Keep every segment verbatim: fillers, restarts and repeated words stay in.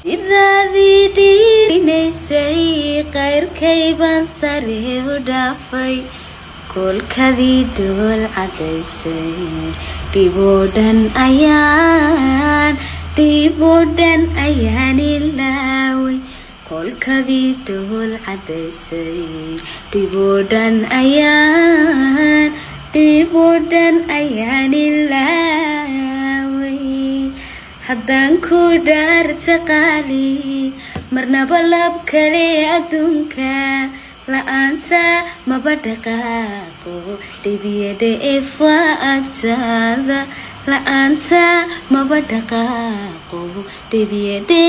إذا ذي نسي غير كيبان صريح دافي كل كذي دول عدسي تبودن أيان تبودن أيان اللاوي كل كذي دول عدسي تبودن أيان تبودن أيان اللاوي haddaan ku dhaarta qaali marnaba lab kale adduunka la'aanta maba dhaqaaqo dhibiyada efaagtaada la'aanta maba dhaqaaqo dhibiyada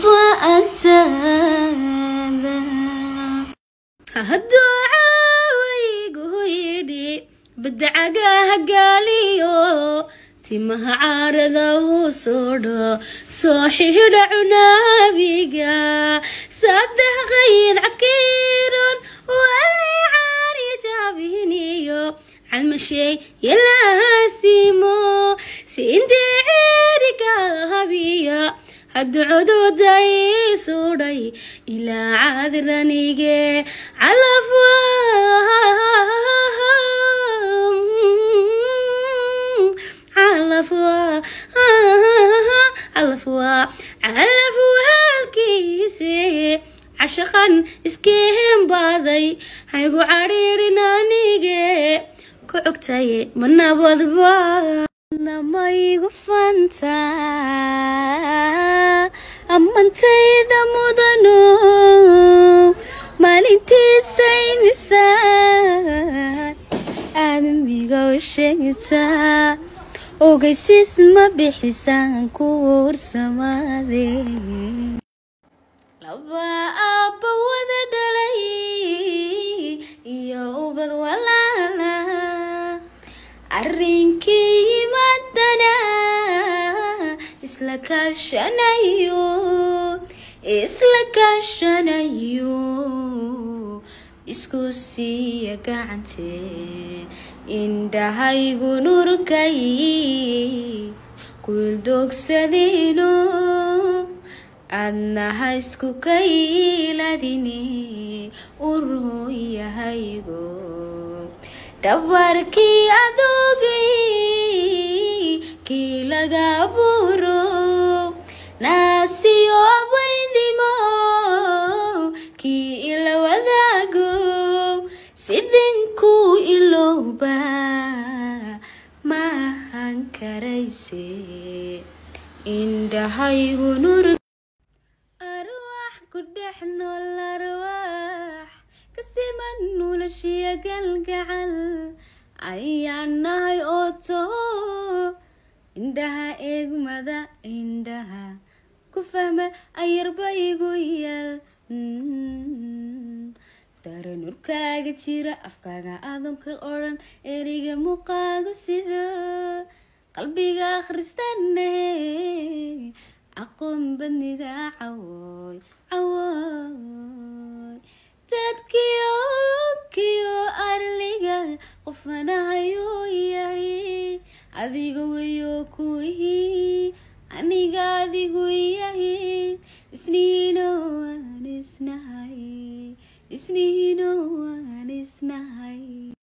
efaagtaada hadduu caawaygu yidhi badacagaha gaaliyo timaha caarada hoosodho soo xidha cunaabiga saddex qayin cadkiiron wali caari jaabiniyo calmashay yalaasimo siindee ceeriga habiya hadduu cududay sudhay ilaa caadiraniga calafwa علفوا علفوا علفوا هالكيسي عشقا اسكيهم باضي هايقو عريرنا نيجي كعكتاي منا بضبا نما يقفنتا أما انتي ذا مدنو مالنتي سيمسان آدمي قوشيتا ogeysiis ma bixisaan kuursamaade laba aabba wada dhalay iyo ubad walaala arrinkii yimaadana isla kaashanayo isla kaashanayo isku siiya gacantee indhahaygu nurkay kuildogsadino adnaha isku kayladhini urhooyahaygo dhabarkii adoogay kii laga buro naasiyo baydimo kii ila wadaago sidinku ilowba maahan karayse indhahaygu nur arwaax ku dhex nool arwaax kasiman noloshiya galgacal ayaan nahay oo toho indhaha eegmada indhaha ku fahma ayarbaygu yal daranurkaaga jira afkaaga aadamka odhan eriga muuqaaga sida qalbiga akhristane aqoon badnida cawoy cawoy dadkiyo kiyo arliga qofanahayo yahay adiga wayo kuhi aniga adigu yahay isniino aan isnahay isniino aan isnahay